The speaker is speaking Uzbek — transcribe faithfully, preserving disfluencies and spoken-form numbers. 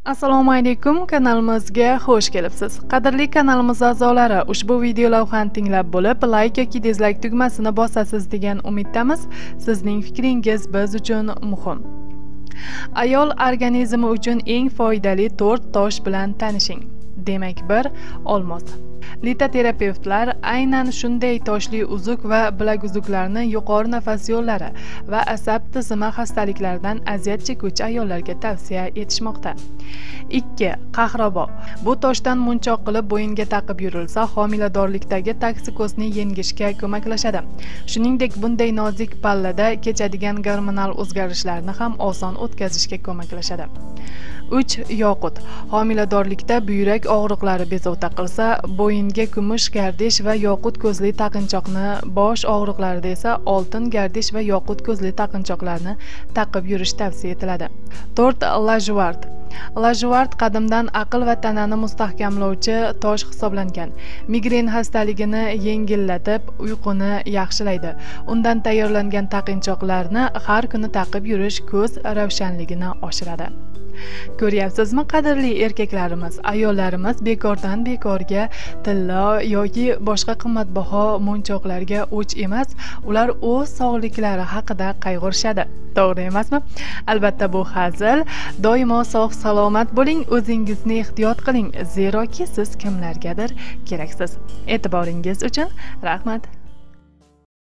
Assalomu alaykum, kanalimizga xush kelibsiz. Qadrli kanalimiz a'zolari, ushbu video lavhani tinglab bo'lib, like yoki dislike tugmasini bosasiz degan umiddamiz. Sizning fikringiz biz uchun muhim. Ayol organizmi uchun eng foydali to'rt tosh bilan tanishing. Demak, bir olmos. Litoterapevtlar aynan shunday toshli uzuk va bilaguzuklarni yuqori nafas yo'llari va asab tizimi xastaliklaridan aziyat chekuvchi ayollarga tavsiya etishmoqda. ikki Qahraboq. Bu toshdan munchoq qilib bo'yinga taqib yurilsa, homiladorlikdagi toksikozni yengishga ko'maklashadi. Shuningdek, bunday nozik pallada kechadigan gormonal o'zgarishlarni ham oson o'tkazishga ko'maklashadi. uch Yoqut. Homiladorlikda buyrak og'riqlari bezovta qilsa, bo'yinga kumush gardish va yoqut ko'zli taqinchoqni, bosh og'riqlarida esa oltin gardish va yoqut ko'zli taqinchoqlarni taqib yurish tavsiya etiladi. to'rt Lajuvard. Lajuvard qadimdan aql va tanani mustahkamlovchi tosh hisoblangan. Migren xastaligini yengillatib, uyquni yaxshilaydi. Undan tayyorlangan taqinchoqlarni har kuni taqib yurish ko'z ravshanligini oshiradi. Ko'ryapsizmi, qadrli erkaklarimiz, ayollarimiz bekordan bekorga tilla yoki boshqa qimmatbaho munchoqlarga o'ch emas, ular o'z sog'liklari haqida qayg'urishadi. To'g'ri emasmi? Albatta, bu hazil. Doimo sog' salomat bo'ling, o'zingizni ehtiyot qiling, zeroki siz kimlargadir keraksiz. E'tiboringiz uchun rahmat.